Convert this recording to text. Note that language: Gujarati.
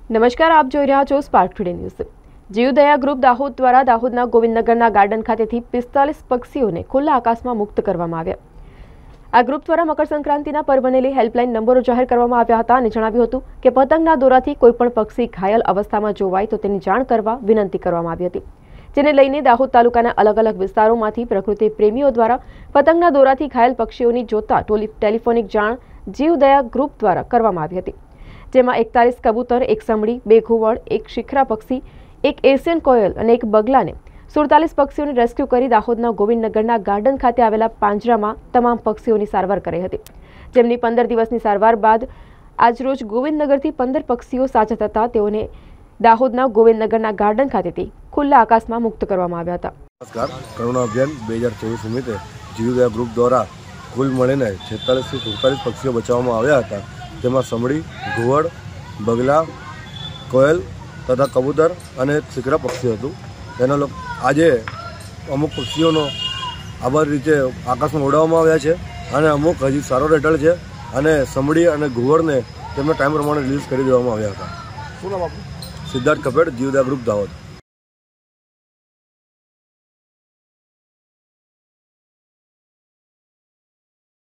નમસ્કાર, આપ જોઈ રહ્યા છો spark today news. Jivdaya group Dahod દ્વારા દાહોદના ગોવિંદનગરના ગાર્ડન ખાતેથી 45 પક્ષીઓને ખુલ્લા આકાશમાં મુક્ત કરવામાં આવ્યા। આ ગ્રુપ દ્વારા મકર સંક્રાંતિના પર્વને લઈ હેલ્પલાઇન નંબરો જાહેર કરવામાં આવ્યા હતા અને જણાવ્યું હતું કે પતંગના દોરાથી કોઈપણ પક્ષી ઘાયલ અવસ્થામાં જોવાય તો તેની જાણ કરવા વિનંતી કરવામાં આવી હતી, જેને લઈને દાહોદ તાલુકાના અલગ અલગ વિસ્તારોમાંથી પ્રકૃતિ પ્રેમીઓ દ્વારા પતંગના દોરાથી ઘાયલ પક્ષીઓની જોતા ટેલિફોનિક જાણ જીવદયા ગ્રુપ દ્વારા કરવામાં આવી હતી, જેમાં 41 કબૂતર, 1 સમડી, 2 ઘુવડ, 1 શિખરા પક્ષી, 1 એશિયન કોયલ અને 1 બગલાને 47 પક્ષીઓને રેસ્ક્યુ કરી દાહોદના ગોવિંદનગરના ગાર્ડન ખાતે આવેલા પાંજરામાં તમામ પક્ષીઓની સારવાર કરી હતી, જેમની 15 દિવસની સારવાર બાદ આજરોજ ગોવિંદનગરથી 15 પક્ષીઓ સાજા થતા તેઓને દાહોદના ગોવિંદનગરના ગાર્ડન ખાતેથી ખુલ્લા આકાશમાં મુક્ત કરવામાં આવ્યા હતા। નમસ્કાર, કરુણા અભિયાન 2024 નિમિત્તે જીવદયા ગ્રુપ દ્વારા કુલ મળીને 46 થી 47 પક્ષીઓ બચાવવામાં આવ્યા હતા, જેમાં સમડી, ઘુવડ, બગલા, કોયલ તથા કબૂતર અને 1 શિખરા પક્ષી હતું। તેના આજે અમુક પક્ષીઓનો આભાર રીતે આકાશમાં ઉડાવવામાં આવ્યા છે અને અમુક હજી સારવાર હેઠળ છે અને સમડી અને ઘુવડને તેમના ટાઈમ પ્રમાણે રિલીઝ કરી દેવામાં આવ્યા હતા। શું નામ આપનું? સિદ્ધાર્થ કપેડ, જીવદયા ગ્રુપ દાહોદ।